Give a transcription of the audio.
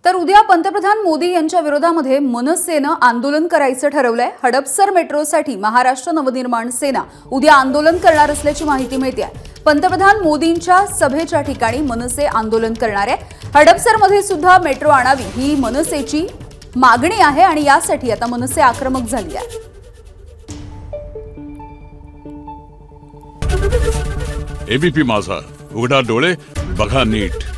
तर उद्या पंतप्रधान मोदी यांच्या विरोधामध्ये मनसेनं आंदोलन करायचं ठरवलंय। हडपसर मेट्रोसाठी महाराष्ट्र नवनिर्माण सेना उद्या आंदोलन करणार असल्याची माहिती मिळते। पंतप्रधान मोदींच्या सभेच्या ठिकाणी मनसे आंदोलन करणार आहे। हडपसरमध्ये सुद्धा मेट्रो आणावी ही मनसेची मागणी आहे आणि यासाठी आता मनसे आक्रमक झाली आहे। एबीपी माझा, उघडा डोळे बघा नीट।